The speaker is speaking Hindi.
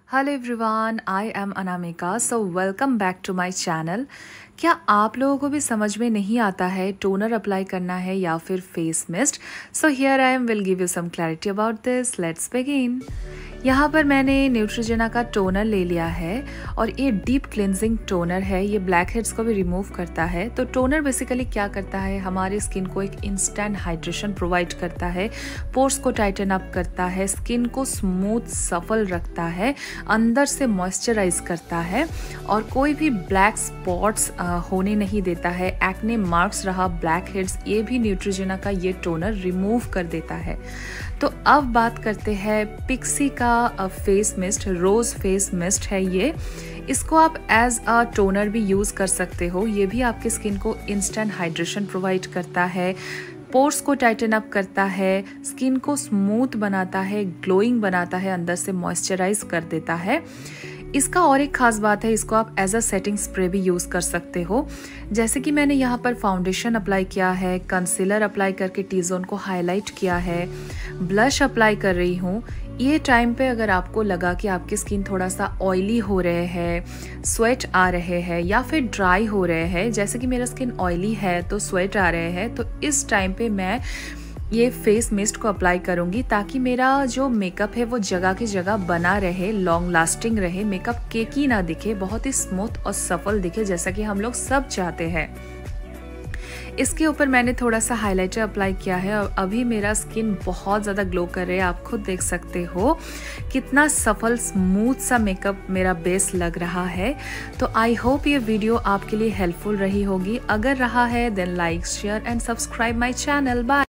Hello everyone, I am Anamika. So welcome back to my channel. क्या आप लोगों को भी समझ में नहीं आता है टोनर अप्लाई करना है या फिर face mist? So here I am will give you some clarity about this. Let's begin. यहाँ पर मैंने न्यूट्रोजेना का टोनर ले लिया है और ये डीप क्लिनजिंग टोनर है। ये ब्लैक हेड्स को भी रिमूव करता है। तो टोनर बेसिकली क्या करता है, हमारी स्किन को एक इंस्टेंट हाइड्रेशन प्रोवाइड करता है, पोर्स को टाइटन अप करता है, स्किन को स्मूथ सफल रखता है, अंदर से मॉइस्चराइज करता है और कोई भी ब्लैक स्पॉट्स होने नहीं देता है। एक्ने मार्क्स रहा, ब्लैक हेड्स, ये भी न्यूट्रोजेना का ये टोनर रिमूव कर देता है। तो अब बात करते हैं पिक्सी का face mist. Rose face mist है ये। इसको आप एज अ टोनर भी यूज़ कर सकते हो। ये भी आपकी स्किन को इंस्टेंट हाइड्रेशन प्रोवाइड करता है, पोर्स को टाइटन अप करता है, स्किन को स्मूथ बनाता है, ग्लोइंग बनाता है, अंदर से मॉइस्चराइज कर देता है। इसका और एक खास बात है, इसको आप एज अ सेटिंग स्प्रे भी यूज़ कर सकते हो। जैसे कि मैंने यहाँ पर फाउंडेशन अप्लाई किया है, कंसीलर अप्लाई करके टी जोन को हाईलाइट किया है, ब्लश अप्लाई कर रही हूँ। ये टाइम पे अगर आपको लगा कि आपकी स्किन थोड़ा सा ऑयली हो रहे हैं, स्वेट आ रहे हैं या फिर ड्राई हो रहे हैं, जैसे कि मेरा स्किन ऑयली है तो स्वेट आ रहे हैं, तो इस टाइम पे मैं ये फेस मिस्ट को अप्लाई करूंगी ताकि मेरा जो मेकअप है वो जगह की जगह बना रहे, लॉन्ग लास्टिंग रहे, मेकअप केकी ना दिखे, बहुत ही स्मूथ और सफल दिखे जैसा कि हम लोग सब चाहते हैं। इसके ऊपर मैंने थोड़ा सा हाइलाइटर अप्लाई किया है और अभी मेरा स्किन बहुत ज़्यादा ग्लो कर रहा है। आप खुद देख सकते हो कितना सफल स्मूथ सा मेकअप मेरा बेस लग रहा है। तो आई होप ये वीडियो आपके लिए हेल्पफुल रही होगी। अगर रहा है then like, share and subscribe my channel. Bye.